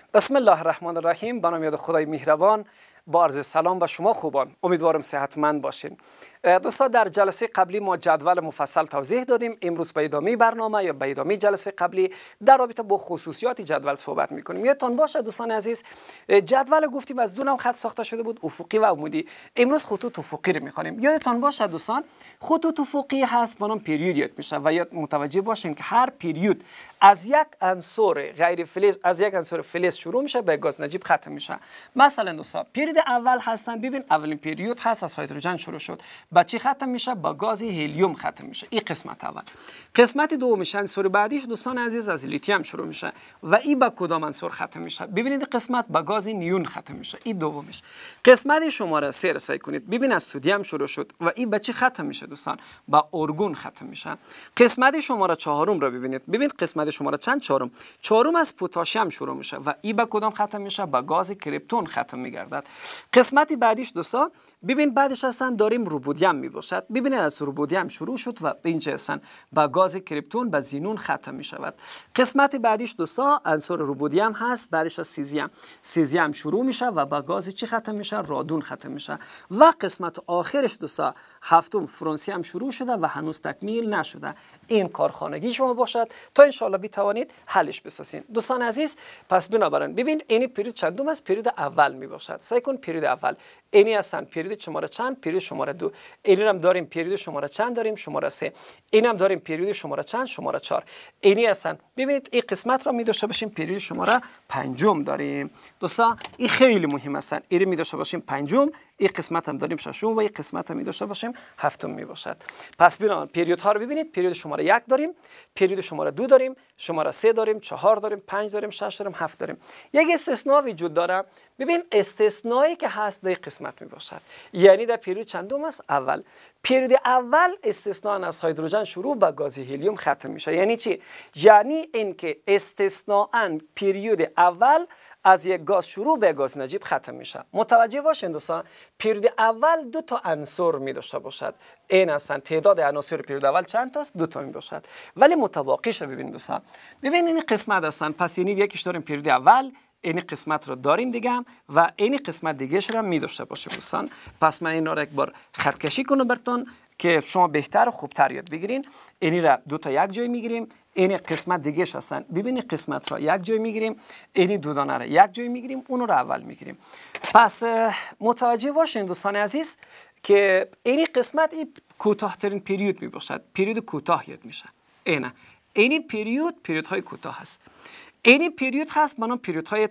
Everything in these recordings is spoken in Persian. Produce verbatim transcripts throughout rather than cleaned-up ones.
بسم الله الرحمن الرحیم. به نام یاد خدای مهربان. با عرض سلام به شما خوبان، امیدوارم صحتمند باشین. دوستان، در جلسه قبلی ما جدول مفصل توضیح دادیم. امروز به ادامه برنامه یا به ادامه جلسه قبلی در رابطه با خصوصیات جدول صحبت میکنیم. یادتان باشه دوستان عزیز، جدول گفتیم از دو نوع خط ساخته شده بود، افقی و عمودی. امروز خطوط افقی رو میخوانیم. یادتان باشه دوستان، خطوط افقی هست به نام پیریود یاد میشه و یاد متوجه باشین که هر پیریود از یک عنصر غیر فلز از یک عنصر فلز شروع میشه به گاز نجیب ختم میشه. مثلا دوستان پیریود اول هستن، ببین اولین پیریود هست از هیدروژن شروع شد، با چی ختم میشه؟ با گاز هلیوم ختم میشه. این قسمت اول. قسمت دومش عنصر بعدیش دوستان عزیز از لیتیوم شروع میشه و این با کدام عنصر ختم میشه؟ ببینید قسمت با گاز نیون ختم میشه. این دومش. قسمت شماره سه رسایی کنید، ببین از سدیم شروع شد و این با چی ختم میشه دوستان؟ با ارگون ختم میشه. قسمت شماره چهارم رو ببینید، ببین قسمت شماره چند؟ چهارم. چهارم از پتاسیم شروع میشه و این با کدام ختم میشه؟ با گاز کریپتون ختم میگردد. قسمت بعدیش دوستان ببین بعدش اصلا داریم روبودیم می باشد. ببینید از روبودیم شروع شد و اینجا اصلا با گاز کریپتون با زینون ختم می شود. قسمت بعدیش دوستان عنصر روبودیم هست، بعدش از سیزیم. سیزیم شروع میشه و با گاز چی ختم میشه؟ رادون ختم میشه. و قسمت آخرش دوستان هفتم فرانسیم شروع شده و هنوز تکمیل نشده. این کارخانگی شما باشد تا ان شاءالله بتوانید حلش بسازین. دوستان عزیز، پس بنابراین ببین این پیریود چندم است؟ پیریود اول می باشد. سعی کن پیریود اول. اینی هستن پیریود شماره چند؟ پیریود شماره دو. اینی هم داریم پیریود شماره چند؟ داریم شماره سه. این هم داریم پیریود شماره چند؟ شماره چهار. اینی هستن ببینید این قسمت را می داشته باشیم پیریود شماره پنجم داریم. دوستان این خیلی مهم هستن. این می داشته باشیم پنجم، این قسمت هم داریم ششم و این قسمت هم می داشته باشیم هفتم می باشد. پس ببینید پیریود ها رو ببینید. پیریود شماره یک داریم، پیریود شماره دو داریم، شماره سه داریم، چهار داریم، پنج داریم، شش داریم، هفت داریم. یک استثناء وجود داره. ببین استثنایی که هست در قسمت می باشد. یعنی در پیریود چندم است؟ اول. پیریود اول استثناء از هیدروژن شروع با گاز هلیوم ختم میشه. یعنی چی؟ یعنی اینکه استثناء پیریود اول از یک گاز شروع به گاز نجیب ختم میشه. متوجه باشین دوستان، پیریود اول دو تا عنصر می داشته باشد. این هستن تعداد عناصر پیریود اول چند تاست؟ دو تا می باشد. ولی متباقیش رو ببینید دوستان. ببین این قسمت هستن. پس یعنی یکیش داریم پیریود اول، این قسمت رو داریم دیگه و این قسمت دیگهش رو می داشته باشیم دوستان. پس من اینا رو یک بار خط کشی کنم براتون که شما بهتر و خوبتر یاد بگیرین. اینی را دو تا یک جای میگیریم، این قسمت دیگهش هستن. ببینید قسمت را یک جای میگیریم، اینی دو دانه را یک جای میگیریم، اون رو اول میگیریم. پس متوجه باشین دوستان عزیز که اینی قسمت این کوتاه‌ترین پیریود می باشد. پیریود کوتاه یاد میشه. اینه اینی پیریود پیریودهای کوتاه هست. اینی پیریود هست بنام پیریودهای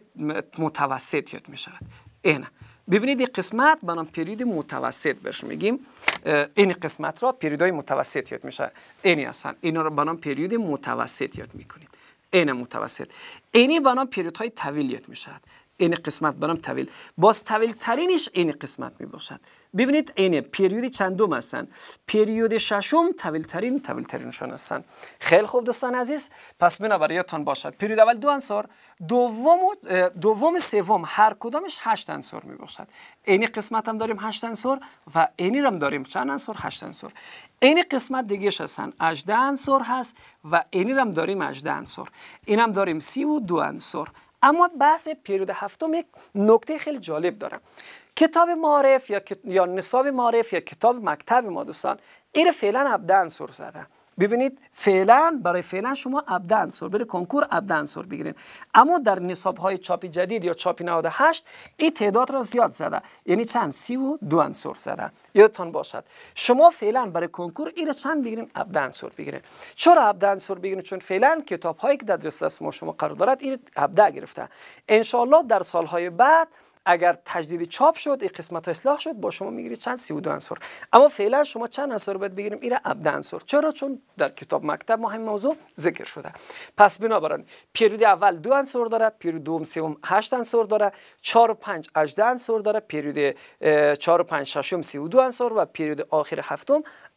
متوسط یاد میشه. اینه ببینید این قسمت بنام پیریود متوسط بهش میگیم. این قسمت را پیریودهای متوسط یاد میشه. اینی هستن. اینا رو بنام پیریود متوسط یاد میکنیم. این متوسط. اینی بنام پیریودهای طویل یاد میشه. این قسمت بنام طویل. باز طویل ترینش این قسمت می باشد. ببینید این پیریود چندم هستن؟ پیریود ششم طویل ترین طویل ترینشون هستن. خیلی خوب دوستان عزیز، پس بنابراین یادتان باشد پیریود اول دو عنصر، دوم دوم سوم هر کدامش هشت عنصر می باشد. این قسمت هم داریم هشت عنصر و اینی هم داریم چند عنصر؟ هشت عنصر. این قسمت دیگهش هستن هجده عنصر هست و اینی هم داریم هجده عنصر. این هم داریم سی و دو عنصر. اما بحث پیریود هفتم یک نکته خیلی جالب داره. کتاب معارف یا یا نصاب معارف یا کتاب مکتب ما دوستان این فعلا هفده عنصر زده. ببینید فعلا برای فعلا شما هفده عنصر برای کنکور هفده عنصر بگیرین. اما در نصاب های چاپی جدید یا چاپی نود و هشت این تعداد را زیاد زده. یعنی چند؟ سی و دو عنصر زده. یادتان باشد شما فعلا برای کنکور این چند بگیرین؟ هفده عنصر بگیرین. چرا هفده عنصر بگیرین؟ چون فعلا کتاب هایی که در دسترس ما شما قرار دارد این هفده گرفته. ان شاء الله در سالهای بعد اگر تجدید چاپ شد این قسمت اصلاح شد با شما میگیرید چند؟ سی و دو عنصر. اما فعلا شما چند عنصر باید بگیریم؟ این هفده عنصر. چرا؟ چون در کتاب مکتب ما همین موضوع ذکر شده. پس بنابراین پیریود اول دو عنصر داره، پیریود دوم سوم هشت عنصر داره، چهار و پنج هجده عنصر داره، پیریود چهار و پنج ششم سی و دو عنصر و پیریود آخر هفتم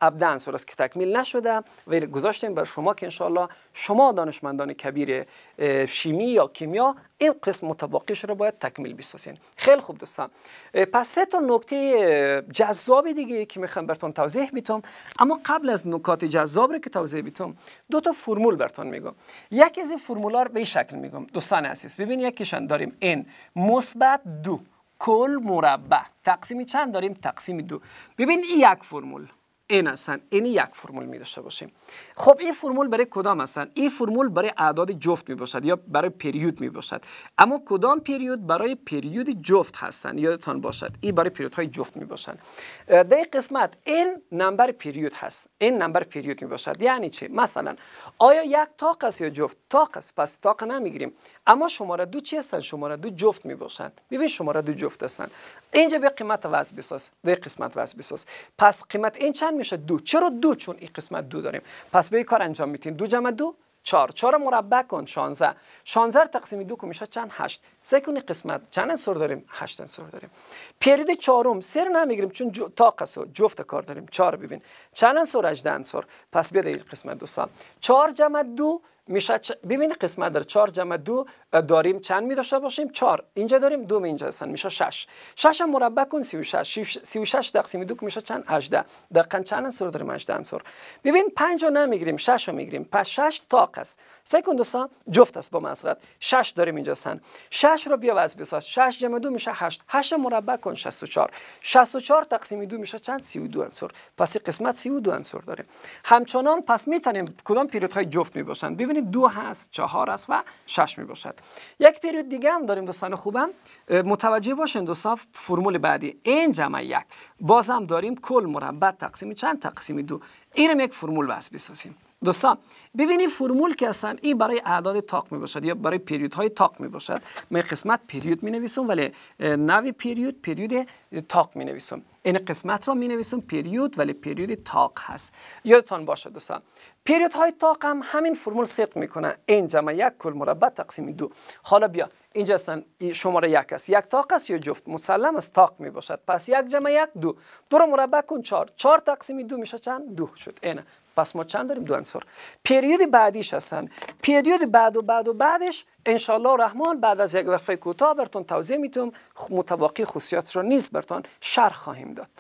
هفده عنصر است که تکمیل نشده و گذاشتیم بر شما که انشالله شما دانشمندان کبیر شیمی یا کیمیا این قسم متبقیش رو باید تکمیل بسازین. خیلی خوب دوستان، پس سه تا نکته جذاب دیگه که میخوام براتون توضیح بدم، اما قبل از نکات جذاب رو که توضیح بدم دو تا فرمول براتون میگم. یکی از این فرمولا رو به این شکل میگم دوستان عزیز، ببین یکیشون داریم n مثبت دو کل مربع تقسیم چند داریم؟ تقسیم دو. ببین این یک فرمول این هستن، این یک فرمول می داشته باشیم. خب این فرمول برای کدام هستن؟ این فرمول برای اعداد جفت می باشد یا برای پریود می باشد. اما کدام پریود؟ برای پریود جفت هستن، یادتان باشد این برای پریود های جفت می باشند. در این قسمت این نمبر پریود هست، این نمبر پریود می باشد. یعنی چه؟ مثلا آیا یک تاق است یا جفت؟ تاق است، پس تاق نمیگیریم. اما شماره دو چی هستن؟ شماره دو جفت می باشند. ببین شماره دو جفت هستن. اینجا به قیمت وضع بساز، در قسمت وضع بساز. پس قیمت این چند میشه؟ دو. چرا دو؟ چون این قسمت دو داریم. پس به این کار انجام میتین. دو جمع دو چهار، چهار مربع کن شانزده، شانزده تقسیم دو که میشه چند؟ هشت. سه کنی قسمت چند عنصر داریم؟ هشت عنصر داریم. پریود چهارم سر نمیگیریم چون تاق است و جفت کار داریم. چهار ببین چند عنصر؟ هجده عنصر. پس بیاد این قسمت دوستان چهار جمع دو میشه چ... ببینید قسمت در چهار جمع دو داریم چند می داشته باشیم؟ چهار. اینجا داریم دو، اینجا هستن میشه شش. شش هم مربع کن سی و شش. سی و شش تقسیم دو که میشه چند؟ هجده. دقیقاً چند عنصر داریم؟ هجده عنصر. ببین پنج رو نمیگیریم، شش رو میگیریم. پس شش تاق است. سه کن دوستان جفت است با مسرت. شش داریم اینجا هستن. شش رو بیا وضع بساز. شش جمع دو میشه هشت. هشت مربع کن شصت و چهار. شصت و چهار تقسیم دو میشه چند؟ سی و دو عنصر. پس این قسمت سی و دو عنصر داره. همچنان پس میتونیم کدام پریودهای جفت می باشند؟ ببینید دو هست، چهار است و شش می باشد. یک پریود دیگه هم داریم دوستان خوبم، متوجه باشین دوستان. فرمول بعدی این جمع یک باز هم داریم کل مربع تقسیم چند؟ تقسیم دو. اینم یک فرمول واسه بسازیم دوستان. ببینید فرمول که اصلا این برای اعداد تاق می باشد یا برای پریود های تاق می باشد. من قسمت پریود می نویسم ولی نوی پریود پریود تاق می نویسم. این قسمت را می نویسم پریود ولی پریود تاق هست. یادتان باشه دوستان پریود های تاق هم همین فرمول صدق میکنه. این جمع یک کل مربع تقسیم دو. حالا بیا اینجا اصلا شماره یک است، یک تاق است یا جفت؟ مسلم است تاق می باشد. پس یک جمع یک دو، دو رو مربع کن چهار، چهار تقسیم دو میشه چند؟ دو شد. اینه. پس ما چند داریم؟ دو عنصر. پریود بعدیش هستن. پریود بعد و بعد و بعدش انشالله رحمان بعد از یک وقفه کوتاه براتون توضیح میتونم، متباقی خصوصیات رو نیز براتون شرح خواهیم داد.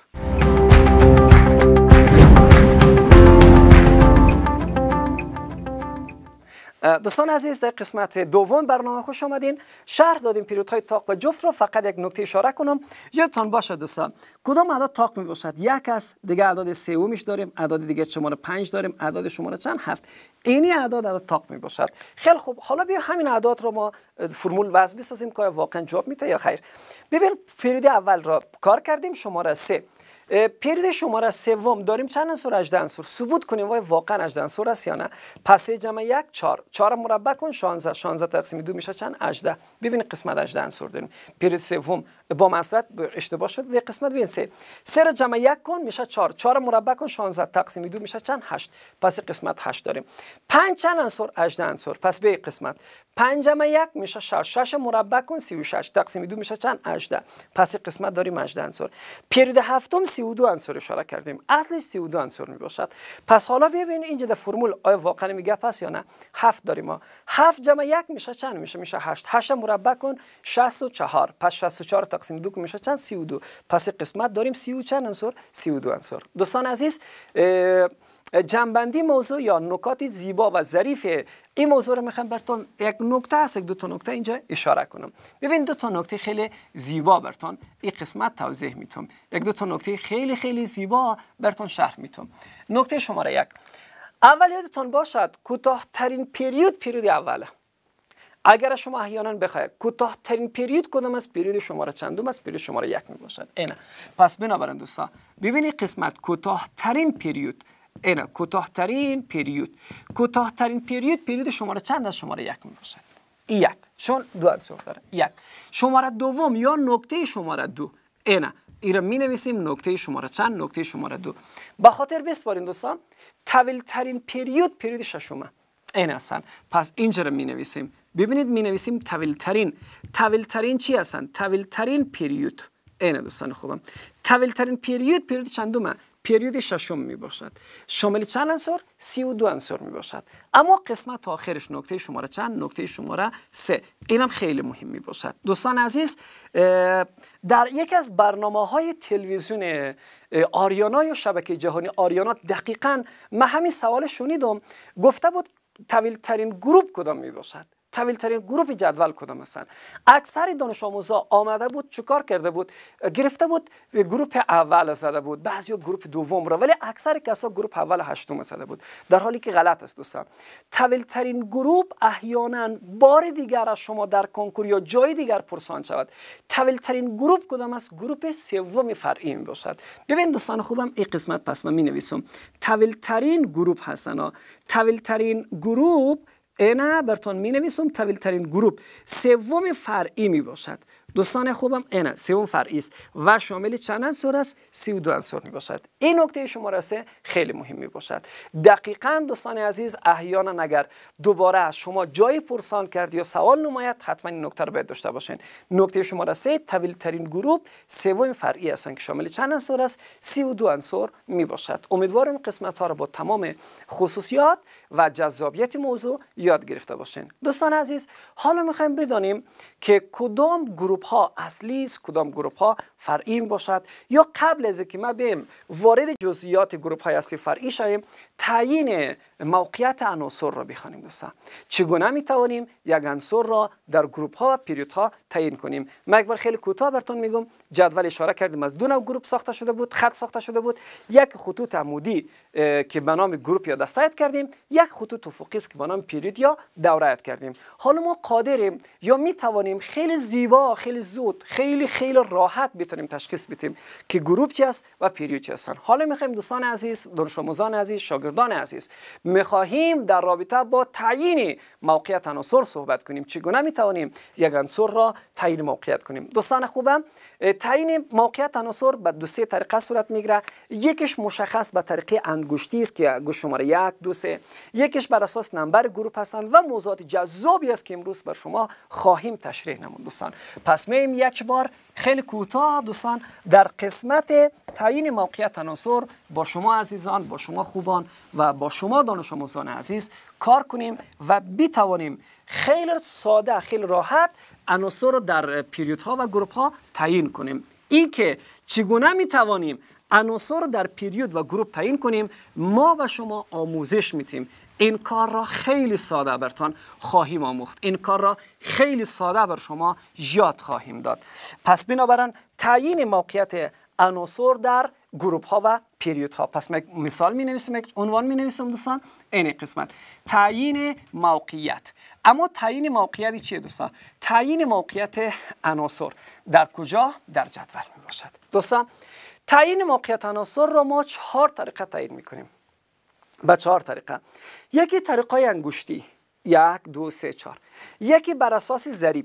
دوستان عزیز در قسمت دوم برنامه خوش آمدین. شرح دادیم پریودهای تاق و جفت رو. فقط یک نکته اشاره کنم یادتان باشه دوستان کدام اعداد تاق می باشد؟ یک است، دیگه اعداد سومیش داریم، اعداد دیگه شماره پنج داریم، اعداد شماره چند؟ هفت. اینی اعداد اعداد تاق می باشد. خیلی خوب، حالا بیا همین اعداد رو ما فرمول وضع بسازیم که واقعا جواب میده یا خیر. ببین پریود اول را کار کردیم، شماره سه. پریود شماره سوم داریم چند عنصر؟ هجده عنصر. ثبوت کنیم وای واقعا هجده عنصر است یا نه. پس جمع یک چهار، چهار مربع کن شانزده، شانزده تقسیم دو میشه چند؟ هجده. ببین قسمت هجده عنصر داریم. پریود سوم با مسرت اشتباه شد. در قسمت ببین سه، سه رو جمع یک کن میشه چهار، چهار مربع کن شانزده تقسیم دو میشه چند؟ هشت. پس قسمت هشت داریم. پنج چند عنصر؟ هجده عنصر. پس به قسمت پنج جمع یک میشه شش، شش مربع کن سی و شش تقسیم دو میشه چند؟ هجده. پس قسمت داریم هجده عنصر. پریود هفتم سی و دو عنصر اشاره کردیم، اصلش سی و دو عنصر می باشد. پس حالا ببین اینجا در فرمول آیا واقعا میگه پس یا نه؟ هفت داریم ما. هفت جمع یک میشه چند؟ میشه میشه هشت. هشت مربع کن شصت و چهار. پس شصت و چهار تقسیم دو میشه چند؟ سی و دو. پس قسمت داریم سی و چند عنصر؟ سی و دو عنصر. دوستان عزیز جنبندی موضوع یا نکات زیبا و ظریف این موضوع رو میخوام براتون یک نکته هست، یک دو تا نکته اینجا اشاره کنم. ببین دو تا نکته خیلی زیبا براتون این قسمت توضیح میتونم. یک دو تا نکته خیلی خیلی زیبا براتون شرح میتونم. نکته شماره یک، اول یادتون باشد کوتاه‌ترین پریود پریود اوله. اگر شما احیانا بخواید کوتاه‌ترین پریود کدام است؟ پریود شماره چندم است؟ پریود شماره یک می باشد. اینه. پس بنابراین دوستان ببینید قسمت کوتاه‌ترین پریود اینه، کوتاه‌ترین پریود. کوتاه‌ترین پریود پریود شماره چند از؟ شماره یک می باشد. یک، چون دو عنصر داره. یک. شماره دوم یا نقطه شماره دو اینه. این را می نویسیم نقطه شماره چند؟ نقطه شماره دو. به خاطر بسپارین دوستان طویل ترین پریود پریود ششمه. این هستن. پس اینجا را می نویسیم. ببینید می نویسیم طویل ترین. طویل ترین چی هستن؟ طویل ترین پریود. اینه دوستان خوبم. طویل ترین پریود پریود چندمه؟ پیریود ششم می باشد. شامل چند عنصر؟ سی و دو عنصر می باشد. اما قسمت آخرش نکته شماره چند؟ نکته شماره سه. اینم خیلی مهم می باشد. دوستان عزیز، در یکی از برنامه‌های تلویزیون آریانا یا شبکه جهانی آریانا دقیقاً من همین سوال شنیدم، گفته بود طویل ترین گروپ کدام می باشد؟ طویل ترین گروپ جدول کدام هستند؟ اکثر دانش آموزا آمده بود چیکار کرده بود؟ گرفته بود گروپ اول زده بود، بعضیا گروپ دوم را، ولی اکثر کسا گروپ اول هشتم زده بود، در حالی که غلط است دوستان. طویل ترین گروپ احیانا بار دیگر از شما در کنکور یا جای دیگر پرسان شود. طویل ترین گروپ کدام است؟ گروپ سوم فرعی می باشد. ببین دوستان خوبم، این قسمت پس من می نویسم طویل ترین گروپ هستن. طویل ترین گروپ اینا براتون می نویسم، طویل ترین گروپ سوم فرعی می باشد. دوستان خوبم، اینا سوم فرعی است و شامل چند عنصر است؟ سی و دو عنصر می باشد. این نکته شماره سه خیلی مهم می باشد. دقیقاً دوستان عزیز، احیانا اگر دوباره از شما جای پرسان کرد یا سوال نماید، حتما این نکته رو باید داشته باشین. نکته شماره سه طویل ترین گروپ سوم فرعی هستند که شامل چند عنصر است؟ سی و دو عنصر می باشد. امیدوارم قسمت ها رو با تمام خصوصیات و جذابیت موضوع یاد گرفته باشین. دوستان عزیز، حالا میخوایم بدانیم که کدام گروپ ها اصلی است، کدام گروپ ها فرعی باشد، یا قبل از اینکه ما بریم وارد جزئیات گروپ های اصلی فرعی شویم، تعیین موقعیت عناصر را بخوانیم. دوستان چگونه میتوانیم یک عنصر را در گروپ ها و پیریود ها تعیین کنیم؟ من یک بار خیلی کوتاه براتون میگم. جدول اشاره کردیم از دو نوع گروپ ساخته شده بود، خط ساخته شده بود. یک خطوط عمودی که به نام گروپ یا دسته کردیم، یک خطوط افقی است که به نام پیریود یا دوره کردیم. حالا ما قادریم یا میتوانیم خیلی زیبا، خیلی زود، خیلی خیلی راحت بتونیم تشخیص بدیم که گروپ چی است و پیریود چی هستند. حالا میخوایم دوستان عزیز، دانش آموزان عزیز، شاگردان عزیز، میخواهیم در رابطه با تعیین موقعیت عناصر صحبت کنیم. چگونه میتوانیم یک عنصر را تعیین موقعیت کنیم؟ دوستان خوبم، تعیین موقعیت عناصر به دو سه طریقه صورت میگیره. یکیش مشخص به طریقه انگشتی است که گوش شماره یک، دو، سه. یکیش بر اساس نمبر گروپ هستند و موضوعات جذابی است که امروز بر شما خواهیم تشریح نمود. دوستان پس میم یک بار خیلی کوتاه دوستان در قسمت تعیین موقعیت عناصر با شما عزیزان، با شما خوبان و با شما دانش آموزان عزیز کار کنیم و بتوانیم خیلی ساده، خیلی راحت عناصر رو در پیریودها و گروپ ها تعیین کنیم. این که چگونه می توانیم عناصر رو در پیریود و گروپ تعیین کنیم، ما و شما آموزش میتیم. این کار را خیلی ساده براتون خواهیم آموخت. این کار را خیلی ساده بر شما یاد خواهیم داد. پس بنابراین تعیین موقعیت عناصر در گروپ ها و پیریود ها. پس من مثال می نویسم، یک عنوان می نویسم دوستان. این قسمت تعیین موقعیت. اما تعیین موقعیت چیه دوستان؟ تعیین موقعیت عناصر در کجا؟ در جدول می باشد. دوستان تعیین موقعیت عناصر را ما چهار طریقه تعیین می کنیم. به چهار طریقه. یکی طریقه انگشتی، یک، دو، سه، چهار. یکی بر اساس ضریب،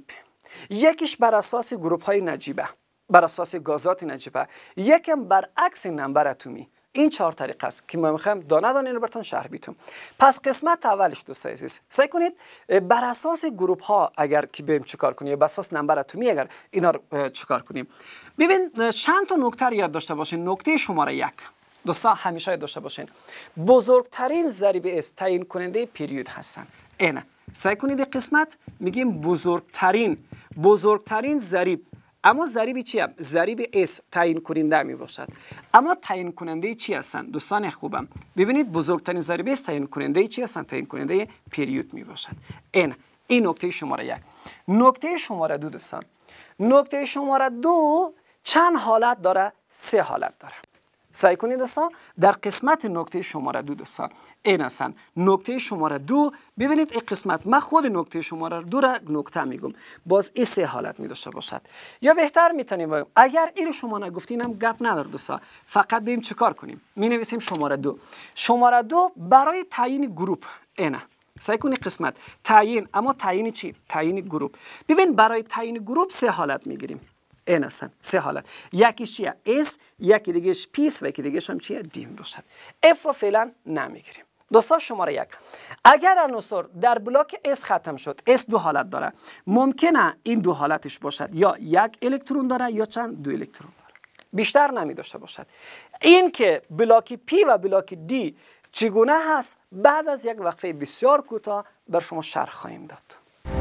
یکیش بر اساس گروپ های نجیبه، بر اساس گازات نجیبه، یکم برعکس نمبر اتمی. این چهار طریقه است که ما میخوایم دانه دانه اینو براتون شرح بدم. پس قسمت اولش دوستان عزیز، سعی کنید بر اساس گروپ ها اگر که بریم چیکار کنیم، بر اساس نمبر اتمی اگر اینا رو چیکار کنیم. ببین چند تا نکته رو یاد داشته باشین. نکته شماره یک دوستان همیشه یاد داشته باشین، بزرگترین ضریب اس تعیین کننده پیریود هستن. اینا سعی کنید قسمت میگیم بزرگترین بزرگترین ضریب. اما ضریب چیه؟ ضریب اس تعیین کننده می باشد. اما تعیین کننده چی هستن؟ دوستان خوبم ببینید، بزرگترین ضریب اس تعیین کننده چی هستن؟ تعیین کننده پیریود می باشد. این این نکته شماره یک. نکته شماره دو دوستان، نکته شماره دو چند حالت داره؟ سه حالت داره. سعی کنید دوستان در قسمت نکته شماره دو دوستان این هستن. نکته شماره دو ببینید این قسمت من خود نکته شماره دو را نکته میگم، باز این سه حالت می داشته باشد. یا بهتر میتونیم اگر این شما نگفتین هم گپ نداره دوستان، فقط بریم چیکار کنیم؟ می نویسیم شماره دو. شماره دو برای تعیین گروپ. اینه سعی کنید قسمت تعیین، اما تعیین چی؟ تعیین گروپ. ببین برای تعیین گروپ سه حالت میگیریم. این هستن سه حالت. یکیش چیه؟ اس، یکی دیگهش پیس و یکی دیگهش هم چیه؟ دیم باشد. اف رو فعلا نمیگیریم. دوستان شماره یک، اگر عنصر در بلاک اس ختم شد، اس دو حالت داره، ممکنه این دو حالتش باشد، یا یک الکترون داره یا چند؟ دو الکترون داره. بیشتر نمی داشته باشد. این که بلاک پی و بلاک دی چگونه هست بعد از یک وقفه بسیار کوتاه بر شما شرح خواهیم داد.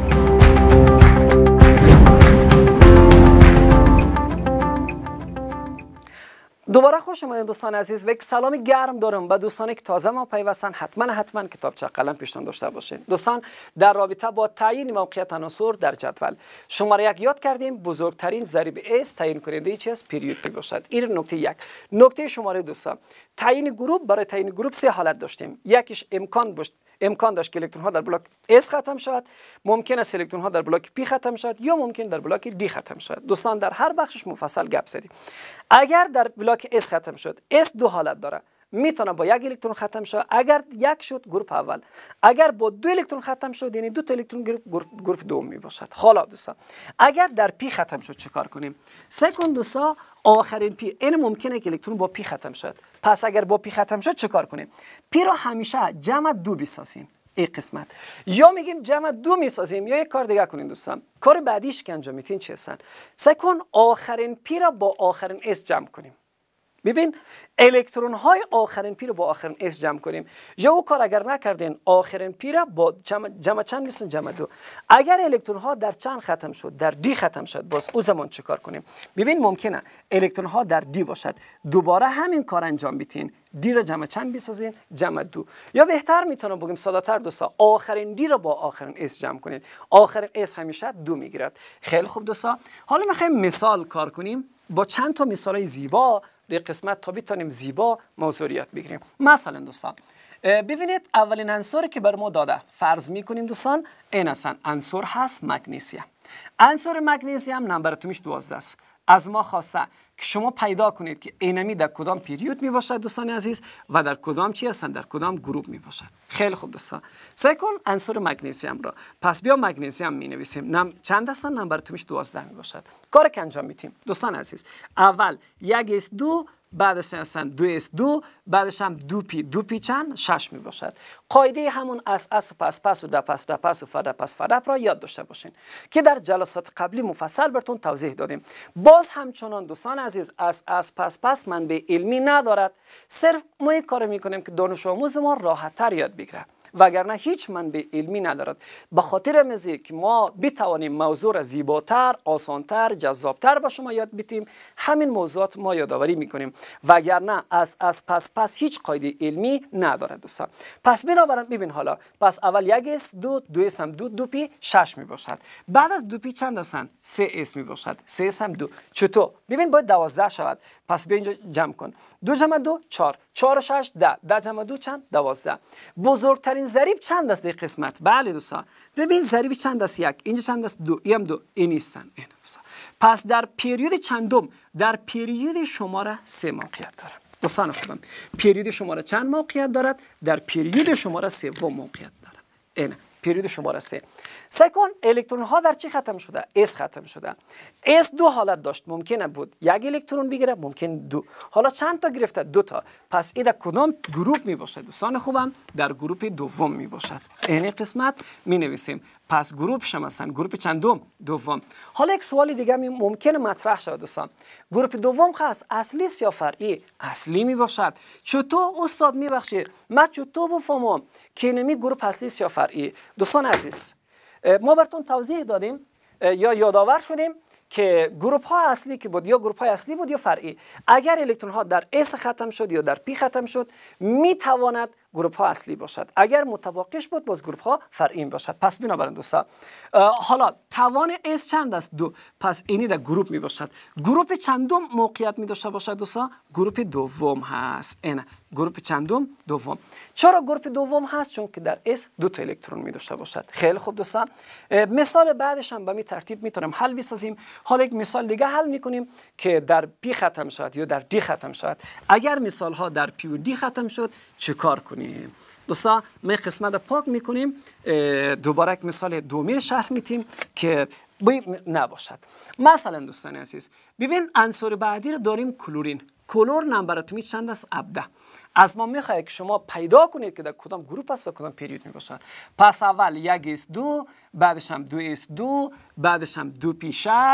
دوباره خوش اومدید دوستان عزیز و یک سلام گرم دارم به دوستانی که تازه ما پیوستن. حتما حتما کتابچه قلم پیشتون داشته باشید. دوستان در رابطه با تعیین موقعیت عناصر در جدول شماره یک یاد کردیم بزرگترین ضریب اس تعیین کننده چی است؟ پریود می باشد. این نکته یک. نکته شماره دوستان تعیین گروپ، برای تعیین گروپ سه حالت داشتیم. یکیش امکان داشت امکان داشت که الکترون ها در بلاک اس ختم شود، ممکن است الکترون ها در بلاک پی ختم شود یا ممکن در بلاک دی ختم شود. دوستان در هر بخشش مفصل گپ زدیم. اگر در بلاک اس ختم شد، اس دو حالت داره، میتونه با یک الکترون ختم شود. اگر یک شد گروپ اول، اگر با دو الکترون ختم شد یعنی دو تا الکترون گروپ گروپ دوم می باشد. حالا دوستان اگر در پی ختم شد چیکار کنیم؟ سکند دوستان آخرین پی این ممکنه که الکترون با پی ختم شد. پس اگر با پی ختم شد چیکار کنیم؟ پی رو همیشه جمع دو بسازیم. این قسمت یا میگیم جمع دو میسازیم یا یک کار دیگه کنیم دوستان. کار بعدیش که انجام میتین چی هستن؟ سکند آخرین پی را با آخرین اس جمع کنیم. ببین الکترون های آخرین پی رو با آخرین اس جمع کنیم. یا او کار اگر نکردین آخرین پی را با جمع, جمع چند میسن جمع دو. اگر الکترون ها در چند ختم شد، در دی ختم شد، باز او زمان چه کار کنیم؟ ببین ممکنه الکترون ها در دی باشد، دوباره همین کار انجام بیتین، دی را جمع چند بسازین؟ جمع دو. یا بهتر میتونم بگیم ساده تر دوستا آخرین دی را با آخرین اس جمع کنید. آخرین اس همیشه دو میگیرد. خیلی خوب دوستا، حالا میخوایم مثال کار کنیم با چند تا مثالای زیبا در قسمت تا بتونیم زیبا موضوعیت بگیریم. مثلا دوستان ببینید اولین عنصری که بر ما داده فرض میکنیم دوستان این هستن عنصر هست مگنیسیم. عنصر مگنیسیم نمبر اتمیش دوازده است. از ما خواسته که شما پیدا کنید که اینمی در کدام پیریود می باشد دوستان عزیز و در کدام چی هستن، در کدام گروپ می باشد. خیلی خوب دوستان سعی کن عنصر مگنیسیم را. پس بیا مگنیسیم می نویسیم. نم چند هستن؟ نمبر اتمیش دوازده می باشد. کار که انجام میتیم دوستان عزیز اول یک اس دو، بعدش هستن دو اس دو، بعدش هم دو پی دو پی چند شش می باشد. قاعده همون اس اس و پس پس و د پس د پس و فد پس فد را یاد داشته باشین که در جلسات قبلی مفصل براتون توضیح دادیم. باز همچنان دوستان عزیز اس اس پس پس منبع علمی ندارد، صرف ما یک کار میکنیم که دانش آموز ما راحت‌تر یاد بگیره وگرنه هیچ منبع علمی ندارد. به خاطر مزی که ما بتوانیم موضوع را زیباتر، آسانتر، جذابتر به شما یاد بدیم همین موضوعات ما یادآوری میکنیم وگرنه از از پس پس هیچ قاعده علمی ندارد دوستان. پس بنابراین ببین حالا پس اول یک اس دو، دو اس هم دو، دو پی شش می باشد. بعد از دو پی چند هستن؟ سه اس می باشد. سه اس هم دو. چطور؟ ببین باید دوازده شود. پس بیا اینجا جمع کن. دو جمع دو چهار، چهار و شش ده، ده جمع دو چند؟ دوازده. بزرگترین ضریب چند است این قسمت؟ بله دوستان ببین ضریب چند است؟ یک. اینجا چند است؟ دو. این هم دو. این نیستن. این دوستان پس در پیریود چندم؟ در پیریود شماره سه موقعیت داره. دوستان خوبم پیریود شماره چند موقعیت دارد؟ در پیریود شماره سوم موقعیت دارد. این پیریود شماره سه. سعی کن الکترون ها در چی ختم شده؟ اس ختم شده. اس دو حالت داشت، ممکنه بود یک الکترون بگیره، ممکن دو. حالا چند تا گرفته؟ دو تا. پس این در کدام گروپ می باشد دوستان خوبم؟ در گروپ دوم می باشد. این قسمت می نویسیم. پس گروپ شما هستن گروپ چندم؟ دوم. حالا یک سوال دیگه ممکنه مطرح شود دوستان، گروپ دوم خاص اصلی است یا فرعی؟ اصلی می باشد. چطور استاد میبخشید من چطور بفهمم که نمی گروپ اصلی است یا فرعی؟ دوستان عزیز ما براتون توضیح دادیم یا یادآور شدیم که گروپ ها اصلی که بود یا گروپ های اصلی بود یا فرعی. اگر الکترون ها در اس ختم شد یا در پی ختم شد می تواند گروپ ها اصلی باشد. اگر متباقیش بود باز گروپ ها فرعی باشد. پس بنابراین دوستان حالا توان اس چند است؟ دو. پس اینی در گروپ می باشد. گروپ چندم موقعیت می داشته باشد دوستان؟ گروپ دوم هست. این گروپ چندم؟ دوم. چرا گروپ دوم هست؟ چون که در اس دو تا الکترون می داشته باشد. خیلی خوب دوستان مثال بعدش هم به می ترتیب میتونم حل بسازیم. حالا یک مثال دیگه حل میکنیم که در پی ختم شد یا در دی ختم شد. اگر مثال ها در پی و دی ختم شد چه کار کنیم؟ دوستان ما قسمت پاک میکنیم، دوباره یک مثال دومی شرح میتیم که باید نباشد. مثلا دوستان عزیز ببین عنصر بعدی رو داریم کلورین. کلور نمبر اتمی چند است؟ هفده. از ما میخواد که شما پیدا کنید که در کدام گروپ است و کدام پیریود می باشد. پس اول یک اس دو، بعدش هم دو اس دو، بعدش هم دو پی شش،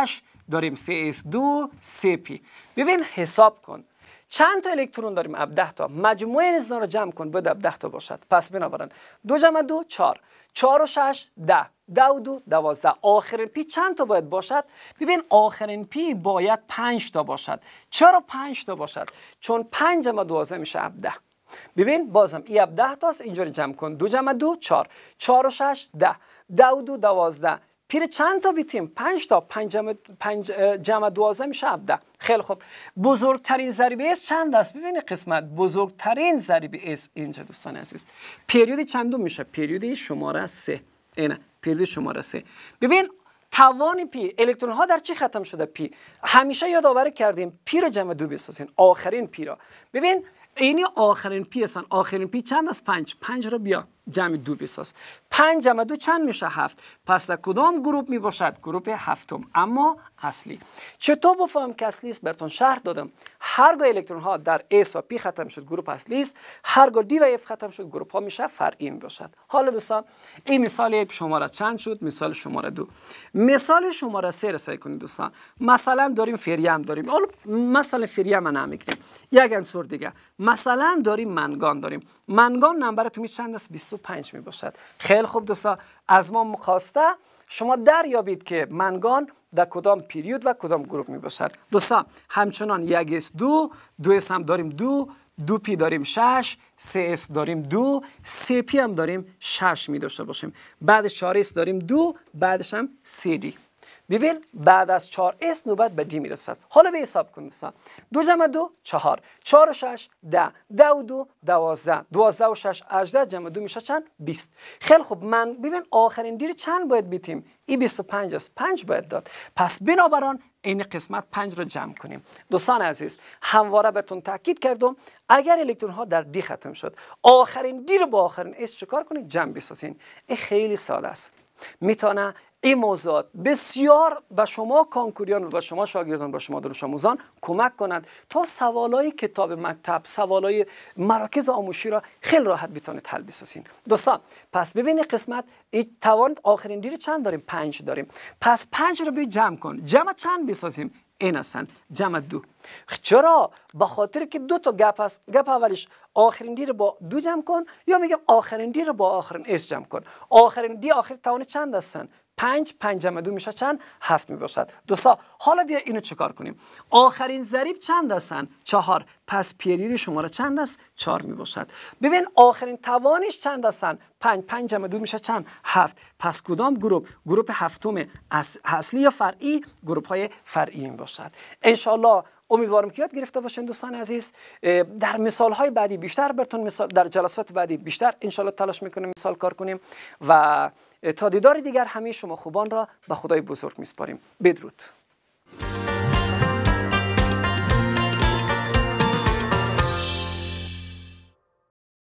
داریم سی اس دو سی پی. ببین حساب کن چند تا الکترون داریم؟ هفده تا. مجموع اینا رو جمع کن باید هفده تا باشد. پس بنابراین دو جمع دو چهار، چهار و شش ده، ده و دو دوازده. آخرین پی چند تا باید باشد؟ ببین آخرین پی باید پنج تا باشد. چرا پنج تا باشد؟ چون پنج جمع دوازده میشه هفده. ببین بازم این هفده تاست، اینجوری جمع کن. دو جمع دو چهار، چهار و شش ده، ده و دو دوازده. پیر چند تا بیتیم؟ پنج تا. پنج جمع پنج جمع دوازده میشه هفده. خیلی خوب. بزرگترین ضریب اس چند است؟ ببینید قسمت بزرگترین ضریب اس اینجا دوستان عزیز. پریود چندم میشه؟ پریود شماره سه. اینه پریود شماره سه. ببین توان پی، الکترون ها در چی ختم شده؟ پی. همیشه یادآوری کردیم پی رو جمع دو بسازین، آخرین پی را. ببین اینی آخرین پی هستن. آخرین پی چند است؟ پنج. پنج رو بیا جمع دو بساز. پنج جمع دو چند میشه؟ هفت. پس در کدام گروه می باشد؟ گروه هفتم، اما اصلی. چطور بفهم که اصلی است؟ براتون شرح دادم. هرگاه الکترون ها در اس و پی ختم شد گروه اصلی است، هرگاه دی و اف ختم شد گروه ها میشه فرعی می باشد. حالا دوستان این مثال شماره چند شد؟ مثال شماره دو. مثال شماره سه را سعی کنید دوستان. مثلا داریم فریم داریم. حالا مثلا فریم من نمیگیم. یک عنصر دیگه. مثلا داریم منگان داریم. منگان نمبر اتمی چند است؟ بیست و پنج می باشد. خیلی خوب دوستان، از ما مخواسته شما دریابید که منگان در کدام پیریود و کدام گروه می باشد. دوستان همچنان یک اس دو، دو اس هم داریم دو، دو پی داریم شش، سه اس داریم دو، سه پی هم داریم شش می داشته باشیم. بعدش چهار اس داریم دو، بعدش هم سی دی. ببین بعد از چهار اس نوبت به دی میرسد. حالا به حساب کن دوستان. دو جمع دو چهار، چهار و شش ده، ده و دو دوازده، دوازده و شش هجده، جمع دو میشه چند؟ بیست. خیلی خوب. من ببین آخرین دیر چند باید بیتیم؟ این بیست و پنج است. پنج باید داد. پس بنابراین این قسمت پنج رو جمع کنیم. دوستان عزیز همواره بهتون تاکید کردم اگر الکترون ها در دی ختم شد آخرین دیر با آخرین اس چیکار کنید؟ جمع بسازین. این خیلی ساده است. میتونه این موضوعات بسیار به شما کانکوریان و به شما شاگردان و به شما دانش آموزان کمک کند تا سوالای کتاب مکتب، سوالای مراکز آموزشی را خیلی راحت بتونید حل بسازین. دوستان پس ببینید قسمت این توان آخرین دیر چند داریم؟ پنج داریم. پس پنج رو بی جمع کن. جمع چند بسازیم؟ این هستن جمع دو. چرا؟ به خاطر که دو تا گپ است. گپ اولیش آخرین دی رو با دو جمع کن، یا میگم آخرین دی رو با آخرین اس جمع کن. آخرین دی آخر توان چند هستن؟ پنج. پنج جمع دو میشه چند؟ هفت می باشد. دوستا حالا بیا اینو چکار کنیم. آخرین ضریب چند هستن؟ چهار. پس پیریود شماره چند است؟ چهار می باشد. ببین آخرین توانش چند هستن؟ پنج. پنج جمع دو میشه چند؟ هفت. پس کدام گروه؟ گروه هفتم اصلی یا فرعی؟ گروه های فرعی می باشد. انشالله امیدوارم که یاد گرفته باشین دوستان عزیز. در مثال های بعدی بیشتر براتون مثال، در جلسات بعدی بیشتر انشالله تلاش میکنیم مثال کار کنیم و تا دیدار دیگر همه شما خوبان را به خدای بزرگ میسپاریم. بدرود.